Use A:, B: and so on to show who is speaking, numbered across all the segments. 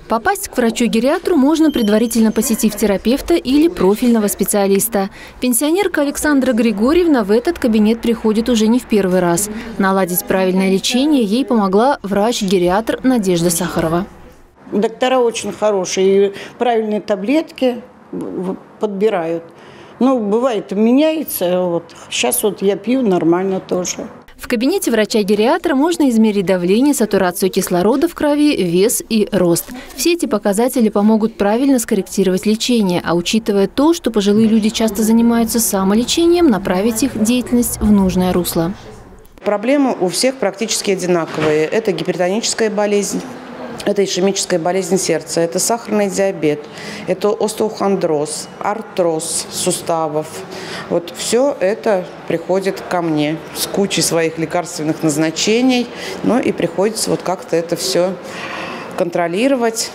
A: Попасть к врачу-гериатру можно, предварительно посетив терапевта или профильного специалиста. Пенсионерка Александра Григорьевна в этот кабинет приходит уже не в первый раз. Наладить правильное лечение ей помогла врач-гериатр Надежда Сахарова.
B: Доктора очень хорошие, и правильные таблетки подбирают. Ну, бывает, меняется. Сейчас я пью нормально тоже.
A: В кабинете врача-гериатра можно измерить давление, сатурацию кислорода в крови, вес и рост. Все эти показатели помогут правильно скорректировать лечение, а учитывая то, что пожилые люди часто занимаются самолечением, направить их деятельность в нужное русло.
C: Проблемы у всех практически одинаковые. Это гипертоническая болезнь. Это ишемическая болезнь сердца, это сахарный диабет, это остеохондроз, артроз суставов. Вот все это приходит ко мне с кучей своих лекарственных назначений, и приходится как-то это все контролировать,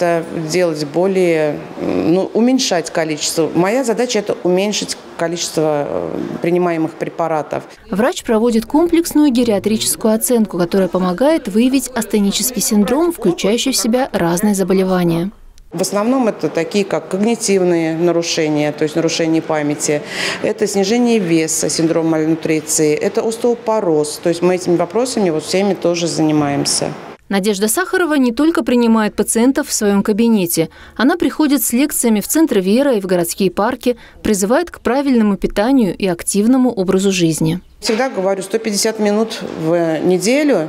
C: делать более, уменьшать количество. Моя задача – это уменьшить количество принимаемых препаратов.
A: Врач проводит комплексную гериатрическую оценку, которая помогает выявить астенический синдром, включающий в себя разные заболевания.
C: В основном это такие, как когнитивные нарушения, то есть нарушение памяти, это снижение веса, синдром мальнутриции, это остеопороз. То есть мы этими вопросами всеми тоже занимаемся.
A: Надежда Сахарова не только принимает пациентов в своем кабинете. Она приходит с лекциями в Центр Вера и в городские парки, призывает к правильному питанию и активному образу жизни.
C: Всегда говорю, 150 минут в неделю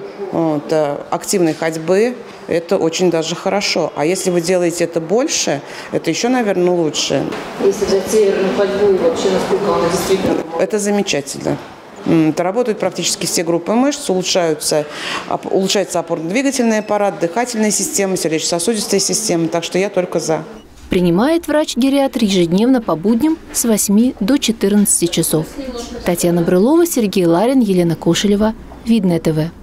C: активной ходьбы – это очень даже хорошо. А если вы делаете это больше, это еще, наверное, лучше.
D: Если взять северную ходьбу, вообще насколько она действительно…
C: Это замечательно. Это работают практически все группы мышц, улучшается опорно-двигательный аппарат, дыхательная система, сердечно-сосудистая система. Так что я только за.
A: Принимает врач-гериатр ежедневно по будням с 8 до 14 часов. Татьяна Брылова, Сергей Ларин, Елена Кошелева. Видное ТВ.